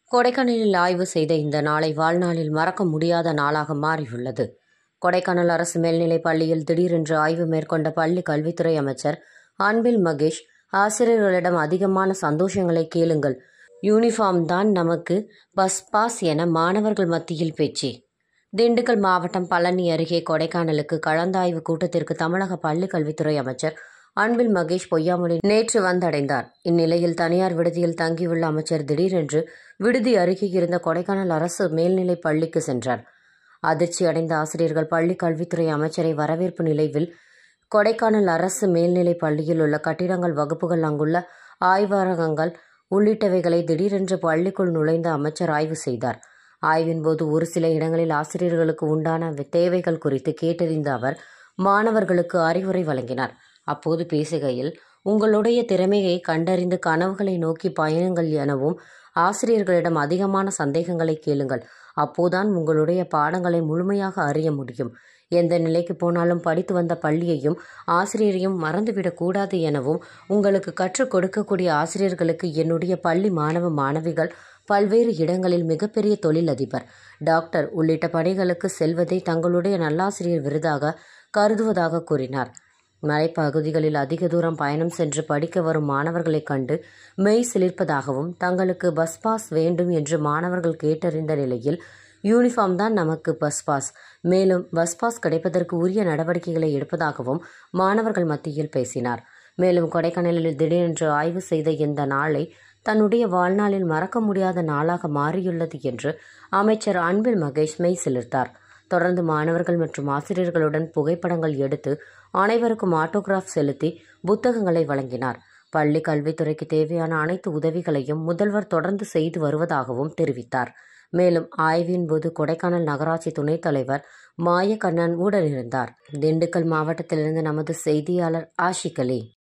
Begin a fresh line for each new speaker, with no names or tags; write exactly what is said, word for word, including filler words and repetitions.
கொடைக்கானலில் ஆய்வு செய்த இந்த நாளை வாழ்நாளில் மறக்க முடியாத நாளாக மாறியுள்ளது. கொடைக்கானல் அரசு மேல்நிலைப் பள்ளியில் திடீரென்று ஆய்வு மேற்கொண்ட பள்ளி கல்வித்துறை அமைச்சர் அன்பில் மகேஷ், ஆசிரியர்களிடம் அதிகமான சந்தோஷங்களை கேளுங்கள், யூனிஃபார்ம் தான் நமக்கு பஸ் பாஸ் என மாணவர்கள் மத்தியில் பேச்சு. திண்டுக்கல் மாவட்டம் பழனி அருகே கொடைக்கானலுக்கு கலந்தாய்வு கூட்டத்திற்கு தமிழக பள்ளி கல்வித்துறை அமைச்சர் அன்பில் மகேஷ் பொய்யாமொழி நேற்று வந்தடைந்தார். இந்நிலையில் தனியார் விடுதியில் தங்கியுள்ள அமைச்சர் திடீரென்று விடுதி அருகே இருந்த கொடைக்கானல் அரசு மேல்நிலைப் பள்ளிக்கு சென்றார். அதிர்ச்சி அடைந்த ஆசிரியர்கள் பள்ளி கல்வித்துறை அமைச்சரை வரவேற்பு நிலையில் கொடைக்கானல் அரசு மேல்நிலைப் பள்ளியில் உள்ள கட்டிடங்கள், வகுப்புகள், அங்குள்ள ஆய்வகங்கள் உள்ளிட்டவைகளை திடீரென்று பள்ளிக்குள் நுழைந்த அமைச்சர் ஆய்வு செய்தார். ஆய்வின் போது ஒரு சில இடங்களில் ஆசிரியர்களுக்கு உண்டான தேவைகள் குறித்து கேட்டறிந்த அவர் மாணவர்களுக்கு அறிவுரை வழங்கினார். அப்போது பேசுகையில், உங்களுடைய திறமையை கண்டறிந்து கனவுகளை நோக்கி பயணுங்கள் எனவும், ஆசிரியர்களிடம் அதிகமான சந்தேகங்களை கேளுங்கள், அப்போதான் உங்களுடைய பாடங்களை முழுமையாக அறிய முடியும். எந்த நிலைக்கு போனாலும் படித்து வந்த பள்ளியையும் ஆசிரியரையும் மறந்துவிடக் கூடாது எனவும், உங்களுக்கு கற்றுக் கொடுக்கக்கூடிய ஆசிரியர்களுக்கு என்னுடைய பள்ளி மாணவ மாணவிகள் பல்வேறு இடங்களில் மிகப்பெரிய தொழிலதிபர், டாக்டர் உள்ளிட்ட பணிகளுக்கு செல்வதை தங்களுடைய நல்லாசிரியர் விருதாக கருதுவதாக கூறினார். மலைப்பகுதிகளில் அதிக தூரம் பயணம் சென்று படிக்க வரும் மாணவர்களைக் கண்டு மெய் சிலிர்ப்பதாகவும், தங்களுக்கு பஸ் பாஸ் வேண்டும் என்று மாணவர்கள் கேட்டறிந்த நிலையில் யூனிஃபார்ம் தான் நமக்கு பஸ் பாஸ், மேலும் பஸ் பாஸ் கிடைப்பதற்கு உரிய நடவடிக்கைகளை எடுப்பதாகவும் மாணவர்கள் மத்தியில் பேசினார். மேலும் கொடைக்கானலில் திடீரென்று ஆய்வு செய்த இந்த நாளை தன்னுடைய வாழ்நாளில் மறக்க முடியாத நாளாக மாறியுள்ளது என்று அமைச்சர் அன்பில் மகேஷ் மெய் சிலிர்த்தார். தொடர்ந்து மாணவர்கள் மற்றும் ஆசிரியர்களுடன் புகைப்படங்கள் எடுத்து அனைவருக்கும் ஆட்டோகிராஃப் செலுத்தி புத்தகங்களை வழங்கினார். பள்ளி கல்வித்துறைக்கு தேவையான அனைத்து உதவிகளையும் முதல்வர் தொடர்ந்து செய்து வருவதாகவும் தெரிவித்தார். மேலும் ஆய்வின் போது கொடைக்கானல் நகராட்சி துணைத் தலைவர் மாயக்கண்ணன் உடனிருந்தார். திண்டுக்கல் மாவட்டத்திலிருந்து நமது செய்தியாளர் ஆஷிக் அலி.